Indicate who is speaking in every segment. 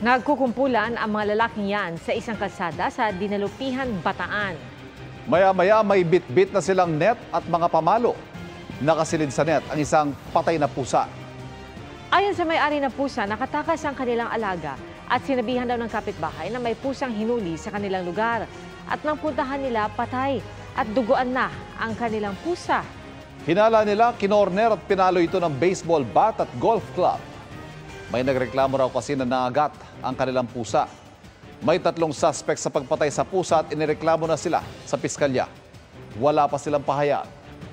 Speaker 1: Nagkukumpulan ang mga lalaking yan sa isang kalsada sa Dinalupihan, Bataan.
Speaker 2: Maya-maya may bit-bit na silang net at mga pamalo. Nakasilid sa net ang isang patay na pusa.
Speaker 1: Ayon sa may-ari ng pusa, nakatakas ang kanilang alaga at sinabihan daw ng kapitbahay na may pusang hinuli sa kanilang lugar. At nang puntahan nila, patay at duguan na ang kanilang pusa.
Speaker 2: Hinala nila, kinorner at pinalo ito ng baseball bat at golf club. May nagreklamo raw kasi na nangagat ang kanilang pusa. May 3 suspect sa pagpatay sa pusa at inireklamo na sila sa piskalya. Wala pa silang pahayag.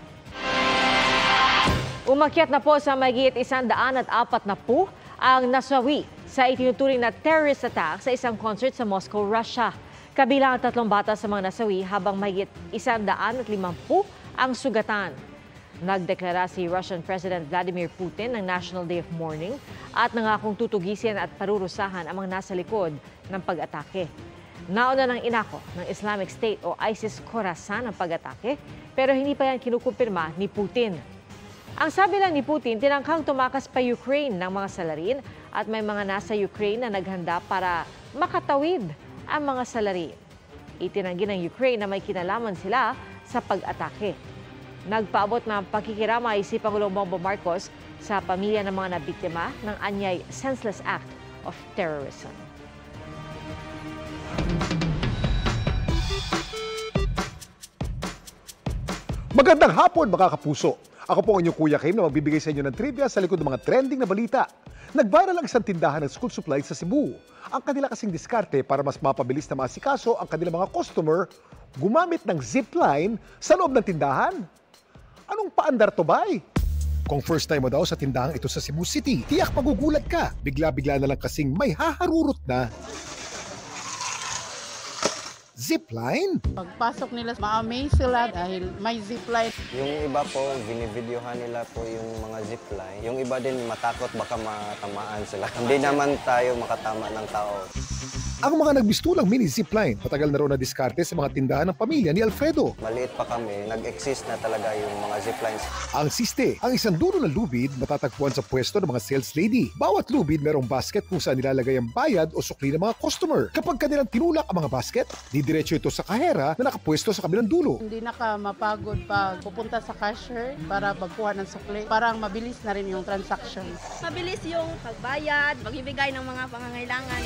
Speaker 1: Umakyat na po sa mahigit 140 ang nasawi sa itinuturing na terrorist attack sa isang concert sa Moscow, Russia. Kabilang ang 3 bata sa mga nasawi habang mahigit 150 ang sugatan. Nagdeklara si Russian President Vladimir Putin ng National Day of Mourning at nangakong tutugisin at parurusahan ang mga nasa likod ng pag-atake. Nauna ng inako ng Islamic State o ISIS Khorasan ang pag-atake pero hindi pa yan kinukumpirma ni Putin. Ang sabi lang ni Putin, tinangkang tumakas pa Ukraine ng mga salarin at may mga nasa Ukraine na naghanda para makatawid ang mga salarin. Itinanggi ng Ukraine na may kinalaman sila sa pag-atake. Nagpaabot ng pakikiramay si Pangulong Bongbong Marcos sa pamilya ng mga nabiktima ng anyay senseless act of terrorism.
Speaker 3: Magandang hapon mga kapuso. Ako po ang inyong Kuya Kim na magbibigay sa inyo ng trivia sa likod ng mga trending na balita. Nag-viral ang isang tindahan ng school supplies sa Cebu. Ang kanila kasing diskarte para mas mapabilis na maasikaso ang kanilang mga customer, gumamit ng zipline sa loob ng tindahan. Anong paandar to, bay? Kung first time mo daw sa tindahang ito sa Cebu City, tiyak magugulat ka. Bigla-bigla na lang kasing may haharurot na zipline.
Speaker 4: Pagpasok nila, ma-amaze sila dahil may zipline.
Speaker 5: Yung iba po, binivideohan nila po yung mga zipline. Yung iba din matakot baka matamaan sila. Hindi naman tayo makatama ng tao.
Speaker 3: Ang mga nagbistulang mini zipline, matagal na raw na diskarte sa mga tindahan ng pamilya ni Alfredo.
Speaker 5: Maliit pa kami, nag-exist na talaga yung mga ziplines.
Speaker 3: Ang siste, ang isang dulo ng lubid matatagpuan sa pwesto ng mga sales lady. Bawat lubid merong basket kung saan nilalagay ang bayad o sukli ng mga customer. Kapag kanilang tinulak ang mga basket, didiretso ito sa kahera na nakapwesto sa kabilang dulo.
Speaker 4: Hindi na ka mapagod pag pupunta sa cashier para magkuha ng sukli. Parang mabilis na rin yung transaction.
Speaker 6: Mabilis yung pagbayad, pagbibigay ng mga pangangailangan.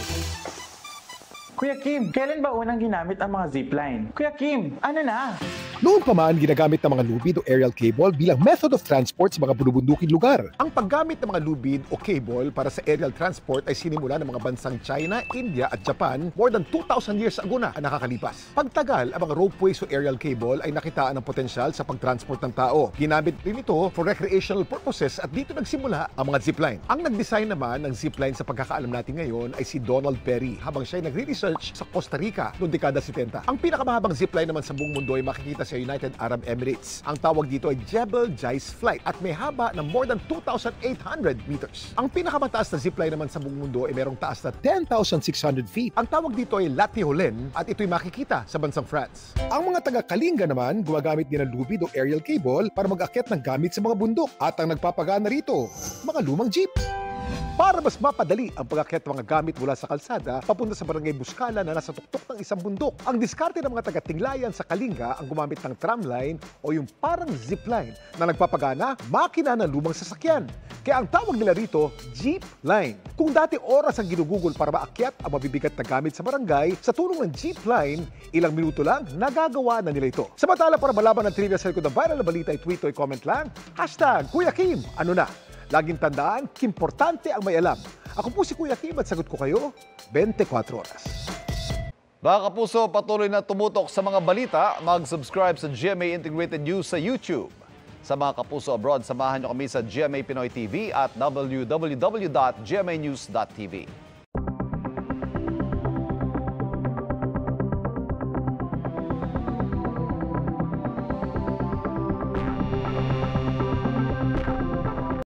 Speaker 7: Kuya Kim, kailan ba unang ginamit ang mga zipline? Kuya Kim, ano na?
Speaker 3: Noon pa man, ginagamit ng mga lubid o aerial cable bilang method of transport sa mga bulubunduking lugar. Ang paggamit ng mga lubid o cable para sa aerial transport ay sinimula ng mga bansang China, India at Japan more than 2,000 years ago na ang nakakalipas. Pagtagal, ang mga ropeways o aerial cable ay nakitaan ng potensyal sa pagtransport ng tao. Ginamit rin ito for recreational purposes at dito nagsimula ang mga zipline. Ang nag-design naman ng zipline sa pagkakaalam natin ngayon ay si Donald Perry habang siya ay nagre-research sa Costa Rica noong dekada 70. Ang pinakamahabang zipline naman sa buong mundo ay makikita sa United Arab Emirates. Ang tawag dito ay Jebel Jais Flight at may haba ng more than 2,800 meters. Ang pinakamataas na zipline naman sa buong mundo ay merong taas na 10,600 feet. Ang tawag dito ay Latiolin at ito'y makikita sa bansang France. Ang mga taga-Kalinga naman gumagamit din ng lubid o aerial cable para mag-akyat ng gamit sa mga bundok. At ang nagpapagana rito, mga lumang jeep. Para mas mapadali ang pag-akyat ng mga gamit mula sa kalsada papunta sa barangay Buskala na nasa tuktok ng isang bundok. Ang diskarte ng mga taga-Tinglayan sa Kalinga ang gumamit ng tramline o yung parang zipline na nagpapagana makina ng lumang sasakyan. Kaya ang tawag nila rito, jeep line. Kung dati oras ang ginugugol para maakyat ang mabibigat na gamit sa barangay, sa tulong ng jeep line, ilang minuto lang nagagawa na nila ito. Samantala para malaman ng trivia sa likod ng viral na balita, i-tweet o i-comment lang, #Kuya Kim, ano na? Laging tandaan, importante ang may alam. Ako po si Kuya Kim at sagot ko kayo 24 oras.
Speaker 2: Mga kapuso, patuloy na tumutok sa mga balita. Mag-subscribe sa GMA Integrated News sa YouTube. Sa mga kapuso abroad, samahan nyo kami sa GMA Pinoy TV at www.gmanews.tv.